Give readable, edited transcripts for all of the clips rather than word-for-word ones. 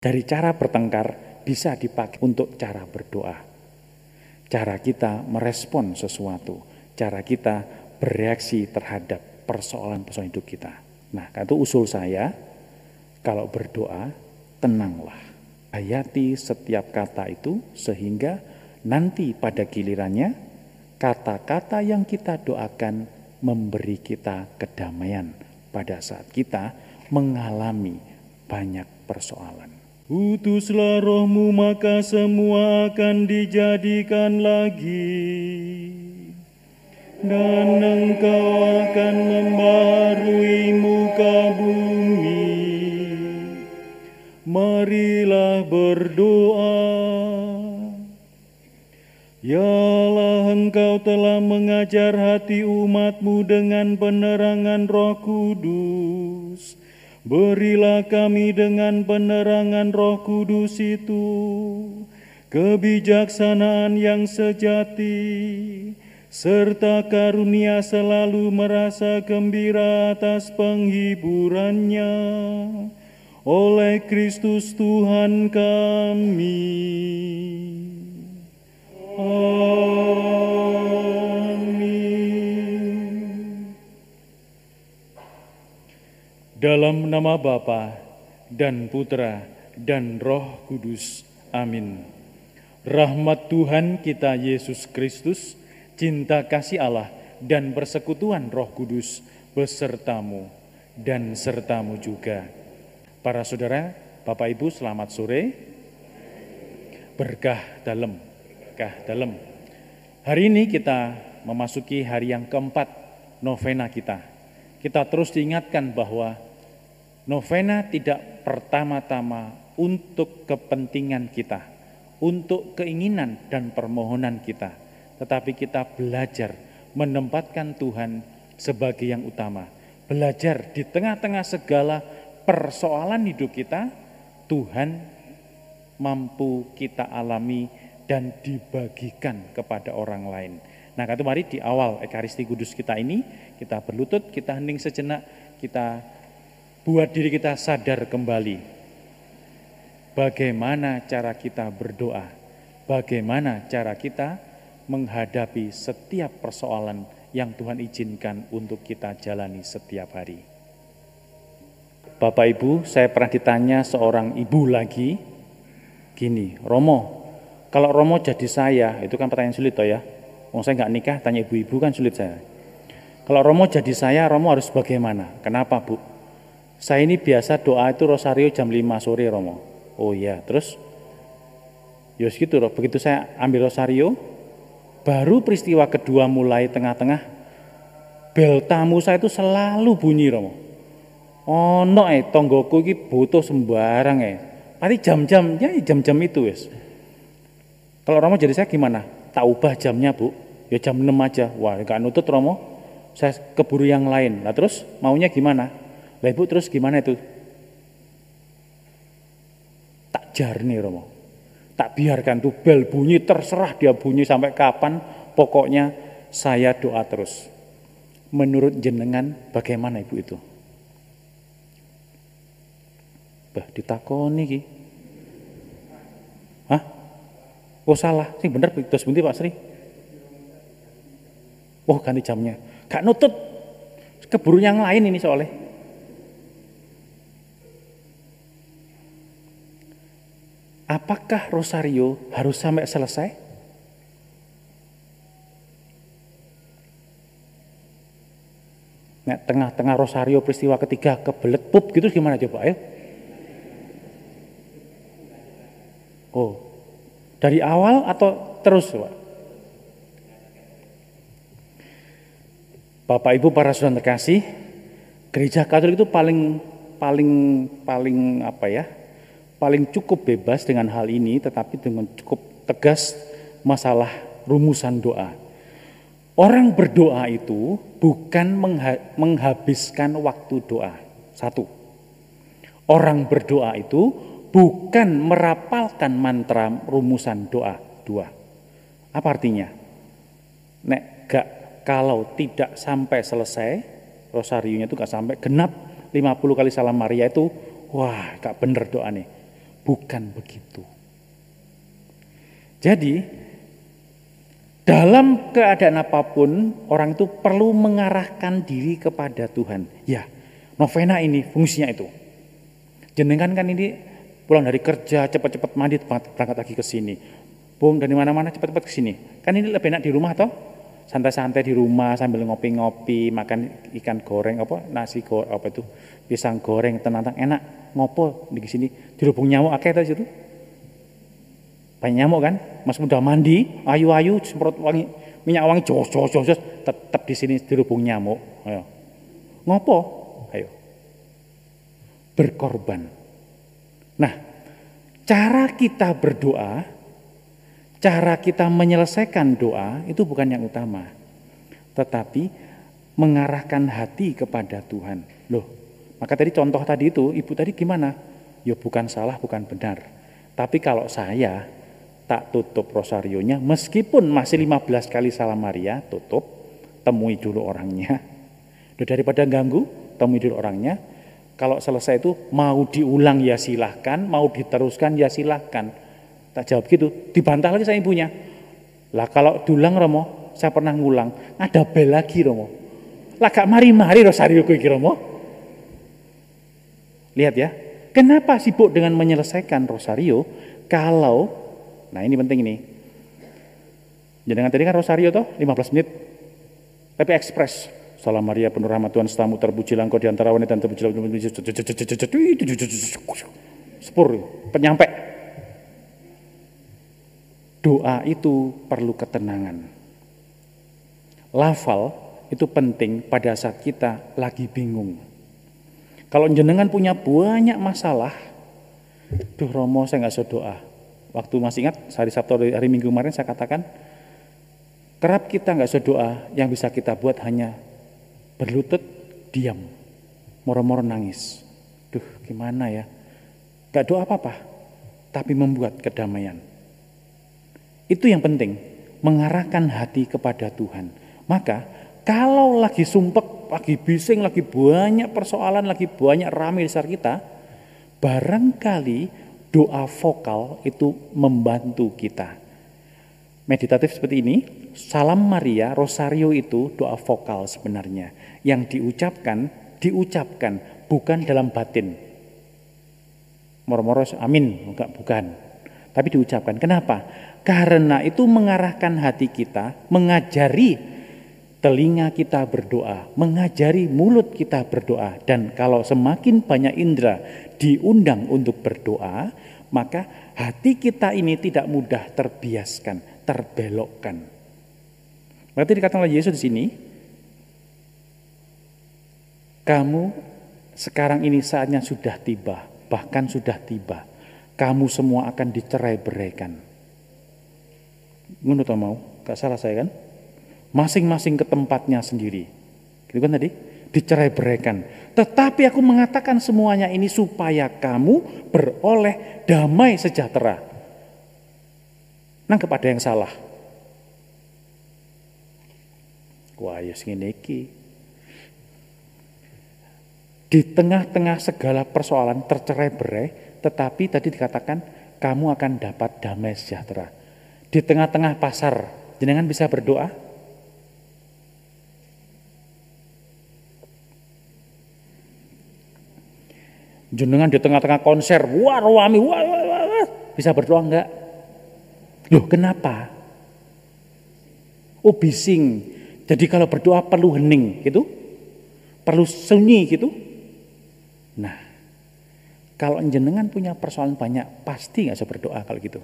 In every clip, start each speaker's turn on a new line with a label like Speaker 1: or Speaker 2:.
Speaker 1: Dari cara bertengkar bisa dipakai untuk cara berdoa. Cara kita merespon sesuatu, cara kita bereaksi terhadap persoalan-persoalan hidup kita. Nah, itu usul saya, kalau berdoa, tenanglah. Hayati setiap kata itu sehingga nanti pada gilirannya kata-kata yang kita doakan memberi kita kedamaian pada saat kita mengalami banyak persoalan.
Speaker 2: Utuslah rohmu maka semua akan dijadikan lagi, dan engkau akan membarui muka bumi. Marilah berdoa. Ya Allah, engkau telah mengajar hati umat-Mu dengan penerangan Roh Kudus. Berilah kami dengan penerangan Roh Kudus itu kebijaksanaan yang sejati, serta karunia selalu merasa gembira atas penghiburannya oleh Kristus Tuhan kami.
Speaker 1: Dalam nama Bapa dan Putra dan Roh Kudus. Amin. Rahmat Tuhan kita Yesus Kristus, cinta kasih Allah dan persekutuan Roh Kudus besertamu dan sertamu juga. Para saudara, Bapak Ibu, selamat sore. Berkah dalam. Hari ini kita memasuki hari yang keempat novena kita. Kita terus diingatkan bahwa novena tidak pertama-tama untuk kepentingan kita, untuk keinginan dan permohonan kita, tetapi kita belajar menempatkan Tuhan sebagai yang utama. Belajar di tengah-tengah segala persoalan hidup kita, Tuhan mampu kita alami dan dibagikan kepada orang lain. Nah, itu mari di awal Ekaristi Kudus kita ini, kita berlutut, kita hening sejenak, kita buat diri kita sadar kembali bagaimana cara kita berdoa, bagaimana cara kita menghadapi setiap persoalan yang Tuhan izinkan untuk kita jalani setiap hari. Bapak Ibu, saya pernah ditanya seorang ibu lagi, gini, Romo, kalau Romo jadi saya, itu kan pertanyaan sulit toh ya, saya nggak nikah, tanya ibu-ibu kan sulit saya. Kalau Romo jadi saya, Romo harus bagaimana? Kenapa Bu? Saya ini biasa doa itu rosario jam 5 sore Romo. Oh iya, terus? Yos gitu loh, begitu saya ambil rosario, baru peristiwa kedua mulai tengah-tengah, bel tamu saya itu selalu bunyi Romo. Oh no, tonggoku ini butuh sembarang Pasti jam-jamnya jam-jam itu wes. Kalau Romo jadi saya gimana? Tak ubah jamnya Bu, ya jam 6 aja. Wah gak nutut Romo, saya keburu yang lain. Nah terus maunya gimana? Lah Ibu terus gimana itu? Tak jarni Romo. Tak biarkan tuh bel bunyi, terserah dia bunyi sampai kapan, pokoknya saya doa terus. Menurut jenengan bagaimana Ibu itu? Bah ditakoni iki. Hah? Oh salah, sing bener terus bunti Pak Sri. Oh ganti jamnya. Gak nutut. Keburu yang lain ini soalnya. Apakah rosario harus sampai selesai? Nah, tengah-tengah rosario peristiwa ketiga kebelet pup gitu gimana coba ayo? Oh, dari awal atau terus Pak? Bapak Ibu para saudara terkasih, Gereja Katolik itu paling paling cukup bebas dengan hal ini, tetapi dengan cukup tegas masalah rumusan doa. Orang berdoa itu bukan menghabiskan waktu doa. Satu, orang berdoa itu bukan merapalkan mantra rumusan doa. Dua, apa artinya? Kalau tidak sampai selesai, rosarionya itu gak sampai genap 50 kali salam Maria itu, wah gak bener doa nih. Bukan begitu. Jadi, dalam keadaan apapun, orang itu perlu mengarahkan diri kepada Tuhan. Ya, novena ini fungsinya itu. Jenengan kan ini pulang dari kerja, cepat-cepat mandi, berangkat lagi ke sini. Bung, dari mana-mana cepat-cepat ke sini. Kan ini lebih enak di rumah toh? Santai-santai di rumah sambil ngopi-ngopi, makan ikan goreng nasi goreng pisang goreng tenang enak, ngopo di sini dirubung nyamuk akeh tadi situ. Banyak nyamuk kan? Mas udah mandi, ayu-ayu semprot wangi minyak wangi jos tetap di sini dirubung nyamuk. Ayo. Ngopo? Ayo. Berkorban. Nah, cara kita berdoa, cara kita menyelesaikan doa itu bukan yang utama, tetapi mengarahkan hati kepada Tuhan. Loh, maka tadi contoh tadi itu, ibu tadi gimana? Ya bukan salah, bukan benar. Tapi kalau saya tak tutup rosarionya, meskipun masih 15 kali Salam Maria, tutup, temui dulu orangnya. Daripada ganggu, temui dulu orangnya. Kalau selesai itu mau diulang ya silahkan, mau diteruskan ya silahkan. Tak jawab gitu, dibantah lagi sama ibunya. Lah kalau dulang Romo, saya pernah ngulang, ada bel lagi Romo. Lah gak mari-mari rosario ku iki Romo. Lihat ya, kenapa sibuk dengan menyelesaikan rosario kalau, nah ini penting ini. Jangan tadi kan rosario toh 15 menit, tapi ekspres. Salam Maria penuh rahmat Tuhan sertamu, terpujilah engkau di antara wanita dan terpujilah sepur penyampai. Doa itu perlu ketenangan. Lafal itu penting pada saat kita lagi bingung. Kalau jenengan punya banyak masalah, duh Romo saya gak bisa doa. Waktu masih ingat hari Sabtu hari Minggu kemarin saya katakan, kerap kita gak bisa doa, yang bisa kita buat hanya berlutut, diam, moro-moro nangis. Duh gimana ya, gak doa apa-apa, tapi membuat kedamaian. Itu yang penting, mengarahkan hati kepada Tuhan. Maka kalau lagi sumpek, lagi bising, lagi banyak persoalan, lagi banyak rame di sekitar kita, barangkali doa vokal itu membantu kita. Meditatif seperti ini, Salam Maria, Rosario itu doa vokal sebenarnya. Yang diucapkan bukan dalam batin. Moro-moro amin, bukan. Tapi diucapkan. Kenapa? Karena itu mengarahkan hati kita, mengajari telinga kita berdoa, mengajari mulut kita berdoa. Dan kalau semakin banyak indera diundang untuk berdoa, maka hati kita ini tidak mudah terbiaskan, terbelokkan. Berarti dikatakan oleh Yesus di sini, kamu sekarang ini saatnya sudah tiba, bahkan sudah tiba. Kamu semua akan dicerai-beraikan. Ngono tau mau? Gak salah saya kan? Masing-masing ke tempatnya sendiri. Gitu kan tadi? Dicerai-beraikan. Tetapi aku mengatakan semuanya ini supaya kamu beroleh damai sejahtera. Nang kepada yang salah. Wah, ya ngene iki. Di tengah-tengah segala persoalan tercerai-berai, tetapi tadi dikatakan kamu akan dapat damai sejahtera. Di tengah-tengah pasar, jenengan bisa berdoa? Jenengan di tengah-tengah konser, wah, bisa berdoa enggak? Loh, kenapa? Oh, bising. Jadi kalau berdoa perlu hening gitu? Perlu sunyi gitu? Nah, kalau jenengan punya persoalan banyak, pasti enggak bisa berdoa kalau gitu.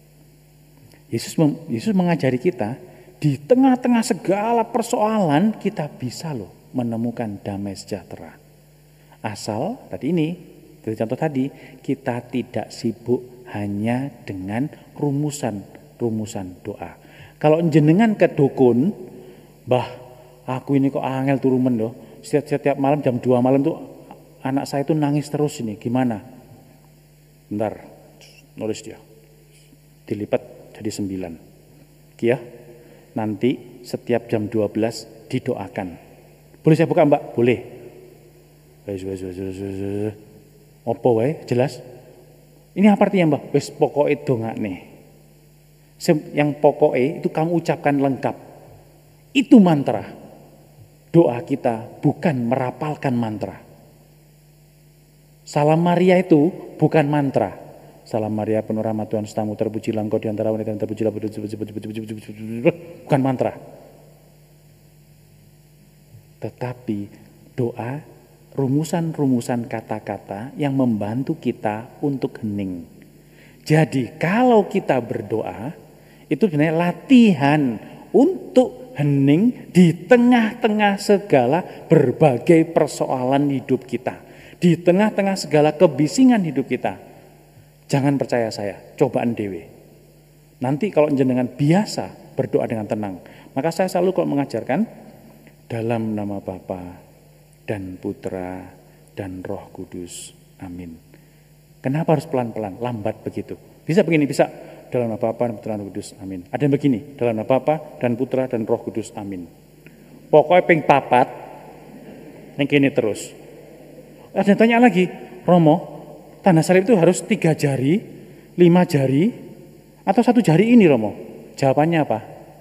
Speaker 1: Yesus mengajari kita, di tengah-tengah segala persoalan kita bisa loh menemukan damai sejahtera. Asal tadi ini, dari contoh tadi, kita tidak sibuk hanya dengan rumusan doa. Kalau jenengan ke dukun, Mbah, aku ini kok angel turumen loh. Setiap malam jam 2 malam tuh anak saya tuh nangis terus ini. Gimana? Bentar, nulis dia. Dilipat jadi 9. Kia, nanti setiap jam 12 didoakan. Boleh saya buka Mbak? Boleh. Opo wae, jelas? Ini apa artinya Mbah? Wis pokoke dongakne. Yang pokoknya itu kamu ucapkan lengkap. Itu mantra. Doa kita bukan merapalkan mantra. Salam Maria itu bukan mantra. Salam Maria penuh rahmat Tuhan sertamu, terpujilah engkau di antara wanita dan terpujilah bukan mantra. Tetapi doa, rumusan-rumusan kata-kata yang membantu kita untuk hening. Jadi kalau kita berdoa, itu sebenarnya latihan untuk hening di tengah-tengah segala berbagai persoalan hidup kita. Di tengah-tengah segala kebisingan hidup kita. Jangan percaya saya, cobaan dewe. Nanti kalau jenengan biasa berdoa dengan tenang, maka saya selalu kalau mengajarkan dalam nama Bapa dan Putra dan Roh Kudus. Amin. Kenapa harus pelan-pelan, lambat begitu? Bisa begini, bisa dalam nama Bapa dan Putra dan Roh Kudus. Amin. Ada yang begini, dalam nama Bapa dan Putra dan Roh Kudus. Amin. Pokoknya ping papat, yang kini terus. Ada yang tanya lagi, Romo, tanda salib itu harus 3 jari, 5 jari, atau 1 jari ini Romo? Jawabannya apa?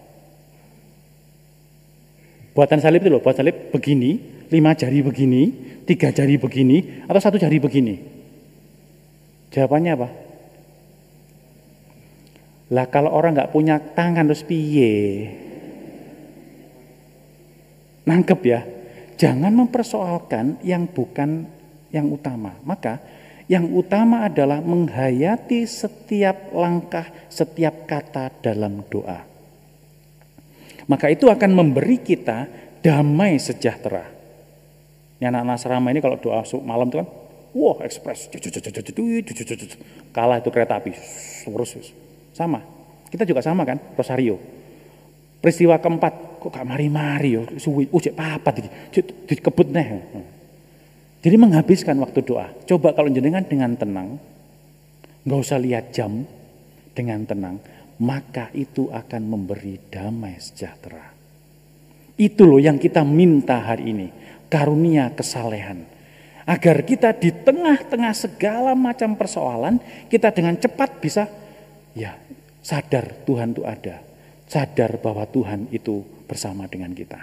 Speaker 1: Buatan salib itu loh, buat salib begini, 5 jari begini, 3 jari begini, atau 1 jari begini. Jawabannya apa? Lah kalau orang nggak punya tangan terus piye? Nangkep ya? Jangan mempersoalkan yang bukan yang utama. Maka yang utama adalah menghayati setiap langkah, setiap kata dalam doa. Maka itu akan memberi kita damai sejahtera. Ini anak-anak asrama ini kalau doa malam itu kan, wah ekspres, kalah itu kereta api, terus sama. Kita juga sama kan, Rosario. Peristiwa keempat, kok gak mari-mari yo, suwi, cek papat dikebut neh. Jadi menghabiskan waktu doa. Coba kalau jenengan dengan tenang, nggak usah lihat jam, dengan tenang, maka itu akan memberi damai sejahtera. Itu loh yang kita minta hari ini, karunia kesalehan. Agar kita di tengah-tengah segala macam persoalan, kita dengan cepat bisa ya sadar Tuhan itu ada. Sadar bahwa Tuhan itu bersama dengan kita.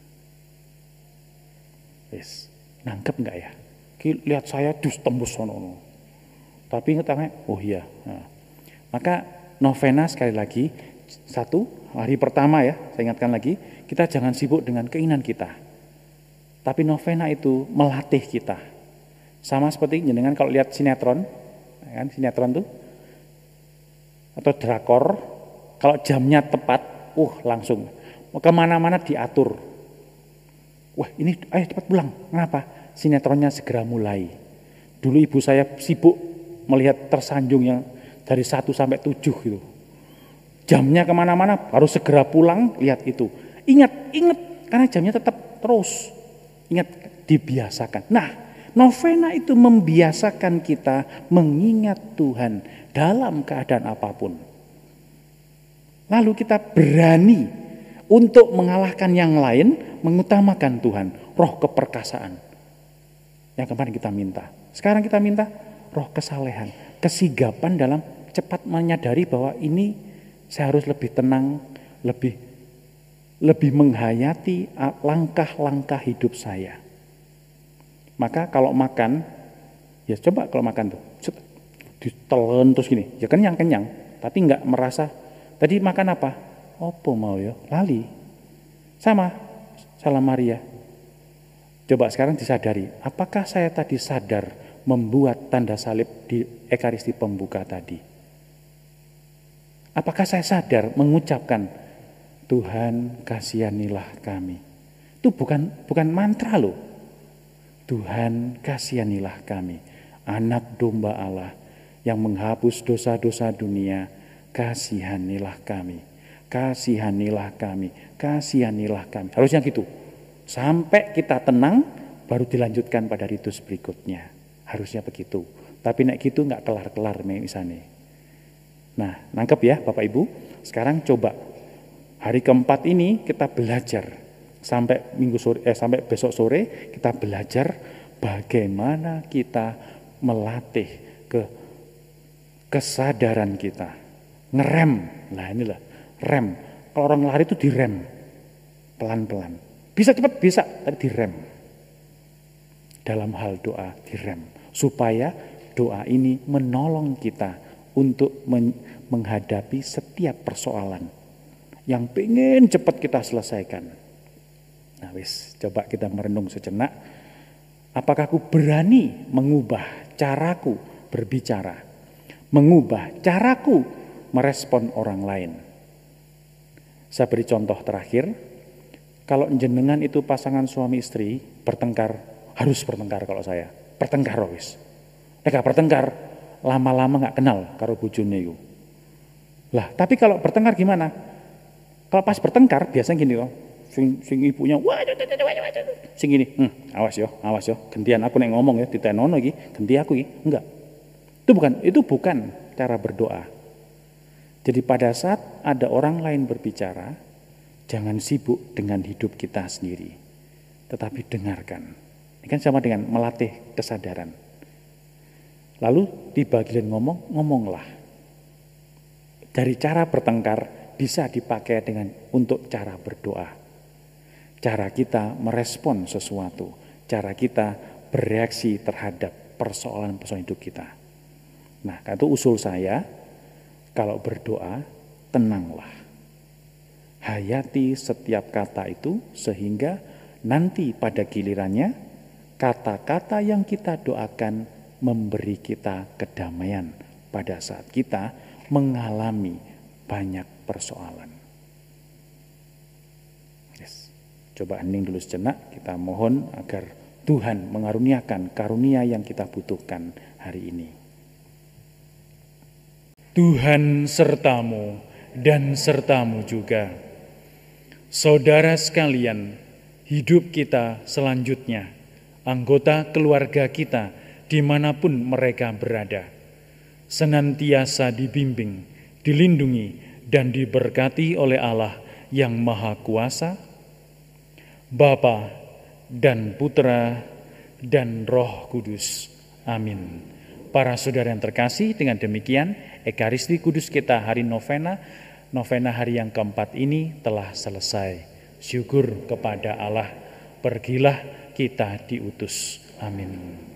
Speaker 1: Yes. Nangkep enggak ya? Lihat saya dus tembus sono. Tapi ingatnya, oh iya. Nah. Maka novena sekali lagi, 1 hari pertama ya, saya ingatkan lagi, kita jangan sibuk dengan keinginan kita. Tapi novena itu melatih kita. Sama seperti jenengan kalau lihat sinetron, kan sinetron tuh, atau drakor, kalau jamnya tepat, langsung kemana-mana diatur. Wah ini ayo cepat pulang. Kenapa? Sinetronnya segera mulai. Dulu ibu saya sibuk melihat tersanjung yang dari 1 sampai 7 gitu. Jamnya kemana-mana harus segera pulang lihat itu. Ingat karena jamnya tetap terus. Ingat dibiasakan. Nah novena itu membiasakan kita mengingat Tuhan dalam keadaan apapun. Lalu kita berani untuk mengalahkan yang lain, mengutamakan Tuhan, roh keperkasaan. Yang kemarin kita minta. Sekarang kita minta roh kesalehan, kesigapan dalam cepat menyadari bahwa ini saya harus lebih tenang, lebih menghayati langkah-langkah hidup saya. Maka kalau makan, ya coba kalau makan tuh, ditelan terus gini, ya kenyang, tapi nggak merasa, tadi makan apa? Opo mau ya, lali. Sama, salam Maria. Coba sekarang disadari, apakah saya tadi sadar membuat tanda salib di Ekaristi pembuka tadi? Apakah saya sadar mengucapkan, Tuhan kasihanilah kami. Itu bukan mantra loh. Tuhan kasihanilah kami, anak domba Allah yang menghapus dosa-dosa dunia, kasihanilah kami. Kasihanilah kami, kasihanilah kami. Harusnya gitu. Sampai kita tenang, baru dilanjutkan pada ritus berikutnya. Harusnya begitu. Tapi nek gitu nggak kelar-kelar misalnya. Nah, nangkep ya Bapak Ibu. Sekarang coba hari keempat ini kita belajar sampai sampai besok sore kita belajar bagaimana kita melatih kesadaran kita, ngerem. Nah inilah rem. Kalau orang lari itu direm, pelan-pelan. Bisa cepat, bisa, tapi direm. Dalam hal doa direm. Supaya doa ini menolong kita untuk menghadapi setiap persoalan yang pengen cepat kita selesaikan. Nah coba kita merenung sejenak. Apakah aku berani mengubah caraku berbicara? Mengubah caraku merespon orang lain? Saya beri contoh terakhir. Kalau jenengan itu pasangan suami istri bertengkar, harus bertengkar kalau saya. Bertengkar wis. Nek bertengkar, lama-lama gak kenal karo bojone iku. Lah, tapi kalau bertengkar gimana? Kalau pas bertengkar biasanya gini loh. Sing ibunya wah sing gini, awas yo, gantian aku nek ngomong ya ditenono iki, ganti aku iki. Enggak. Itu bukan cara berdoa. Jadi pada saat ada orang lain berbicara, jangan sibuk dengan hidup kita sendiri, tetapi dengarkan. Ini kan sama dengan melatih kesadaran. Lalu di bagian ngomonglah. Dari cara bertengkar bisa dipakai untuk cara berdoa. Cara kita merespon sesuatu, cara kita bereaksi terhadap persoalan-persoalan hidup kita. Nah, itu usul saya, kalau berdoa, tenanglah. Hayati setiap kata itu sehingga nanti pada gilirannya, kata-kata yang kita doakan memberi kita kedamaian pada saat kita mengalami banyak persoalan. Coba hening dulu sejenak, kita mohon agar Tuhan mengaruniakan karunia yang kita butuhkan hari ini.
Speaker 2: Tuhan sertamu dan sertamu juga. Saudara sekalian, hidup kita selanjutnya, anggota keluarga kita dimanapun mereka berada, senantiasa dibimbing, dilindungi, dan diberkati oleh Allah yang Maha Kuasa, Bapa dan Putra dan Roh Kudus. Amin. Para saudara yang terkasih, dengan demikian Ekaristi Kudus kita hari novena hari yang keempat ini telah selesai. Syukur kepada Allah, pergilah kita diutus. Amin.